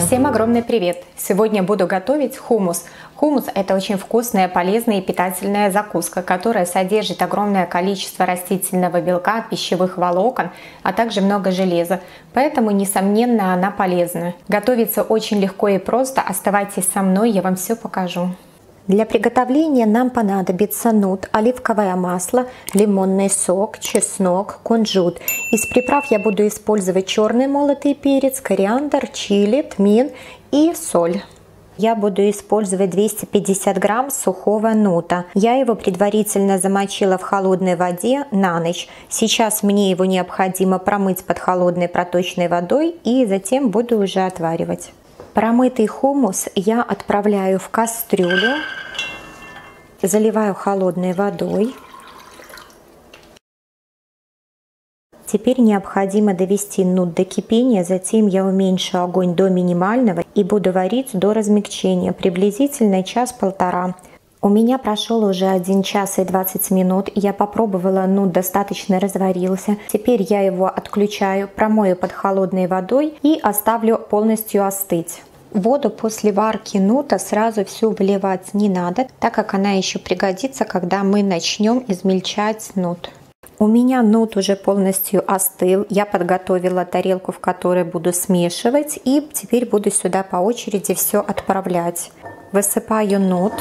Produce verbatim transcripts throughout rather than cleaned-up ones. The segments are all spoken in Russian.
Всем огромный привет! Сегодня буду готовить хумус. Хумус – это очень вкусная, полезная и питательная закуска, которая содержит огромное количество растительного белка, пищевых волокон, а также много железа. Поэтому, несомненно, она полезна. Готовится очень легко и просто. Оставайтесь со мной, я вам все покажу. Для приготовления нам понадобится нут, оливковое масло, лимонный сок, чеснок, кунжут. Из приправ я буду использовать черный молотый перец, кориандр, чили, тмин и соль. Я буду использовать двести пятьдесят грамм сухого нута. Я его предварительно замочила в холодной воде на ночь. Сейчас мне его необходимо промыть под холодной проточной водой и затем буду уже отваривать. Промытый хумус я отправляю в кастрюлю, заливаю холодной водой. Теперь необходимо довести нут до кипения, затем я уменьшу огонь до минимального и буду варить до размягчения, приблизительно час-полтора. У меня прошел уже один час и двадцать минут, я попробовала, нут достаточно разварился. Теперь я его отключаю, промою под холодной водой и оставлю полностью остыть. Воду после варки нута сразу всю выливать не надо, так как она еще пригодится, когда мы начнем измельчать нут. У меня нут уже полностью остыл, я подготовила тарелку, в которой буду смешивать, и теперь буду сюда по очереди все отправлять. Высыпаю нут.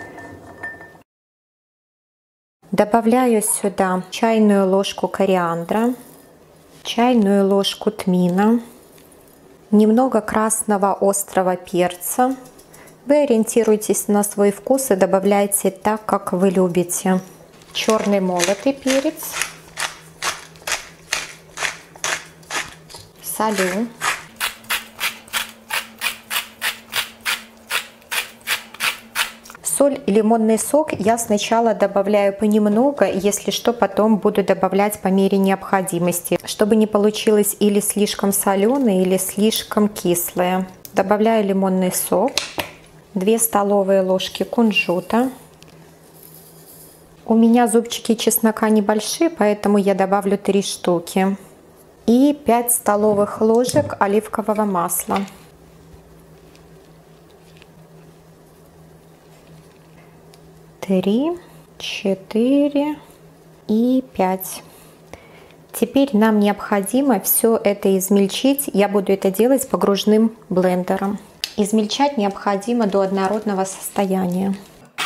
Добавляю сюда чайную ложку кориандра, чайную ложку тмина, немного красного острого перца. Вы ориентируйтесь на свой вкус и добавляйте так, как вы любите. Черный молотый перец. Солю. Соль и лимонный сок я сначала добавляю понемногу, если что, потом буду добавлять по мере необходимости, чтобы не получилось или слишком соленое, или слишком кислое. Добавляю лимонный сок, две столовые ложки кунжута. У меня зубчики чеснока небольшие, поэтому я добавлю три штуки. И пять столовых ложек оливкового масла. три, четыре и пять. Теперь нам необходимо все это измельчить. Я буду это делать погружным блендером. Измельчать необходимо до однородного состояния.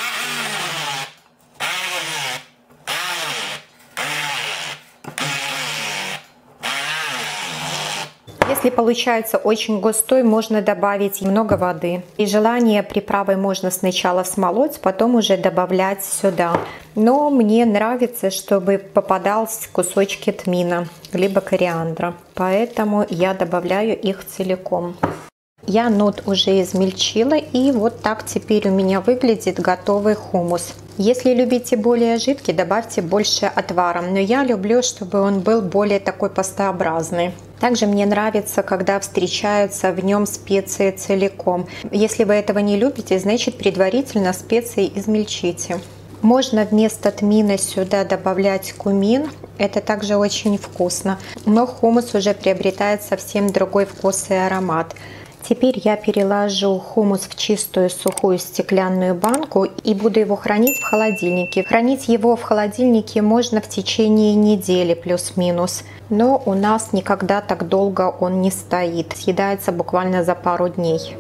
Если получается очень густой, можно добавить много воды. При желании приправы можно сначала смолоть, потом уже добавлять сюда. Но мне нравится, чтобы попадались кусочки тмина, либо кориандра. Поэтому я добавляю их целиком. Я нут уже измельчила, и вот так теперь у меня выглядит готовый хумус. Если любите более жидкий, добавьте больше отвара, но я люблю, чтобы он был более такой пастообразный. Также мне нравится, когда встречаются в нем специи целиком. Если вы этого не любите, значит предварительно специи измельчите. Можно вместо тмина сюда добавлять кумин, это также очень вкусно, но хумус уже приобретает совсем другой вкус и аромат. Теперь я переложу хумус в чистую сухую стеклянную банку и буду его хранить в холодильнике. Хранить его в холодильнике можно в течение недели плюс-минус, но у нас никогда так долго он не стоит, съедается буквально за пару дней.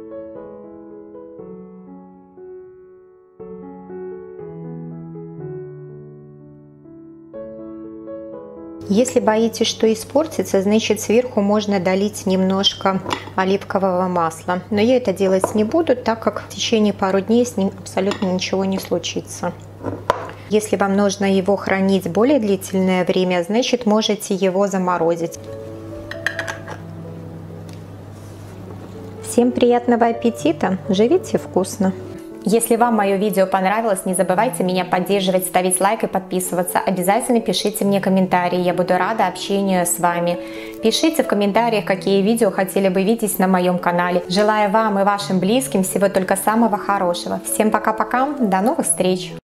Если боитесь, что испортится, значит сверху можно долить немножко оливкового масла. Но я это делать не буду, так как в течение пару дней с ним абсолютно ничего не случится. Если вам нужно его хранить более длительное время, значит можете его заморозить. Всем приятного аппетита! Живите вкусно! Если вам мое видео понравилось, не забывайте меня поддерживать, ставить лайк и подписываться. Обязательно пишите мне комментарии, я буду рада общению с вами. Пишите в комментариях, какие видео хотели бы видеть на моем канале. Желаю вам и вашим близким всего только самого хорошего. Всем пока-пока, до новых встреч!